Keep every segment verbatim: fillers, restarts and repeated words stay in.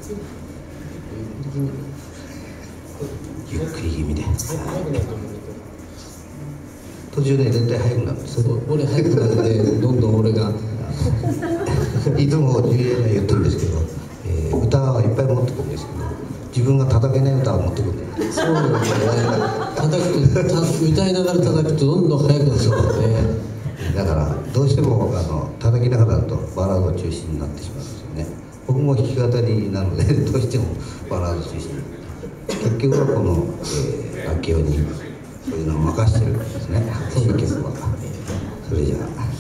ゆっくり気味で。途中で絶対速くなるんですよ。 俺速くなってどんどん俺がいつもジュリエが言ってるんですけど、えー、歌はいっぱい持ってくるんですけど、自分が叩けない歌を持ってくるんで。 そうなんだよね。叩くとた歌いながら叩くとどんどん速くなっちゃうからね。 だからどうしてもあの叩きながらだとバラード中心になってしまうんですよね。僕も弾き語りなのでどうしてもバラード中心に。結局はこの、えー、楽器用にそういうのを任してるんですね。新曲は。それじゃあ。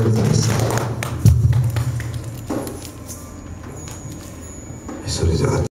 でございます。 それでは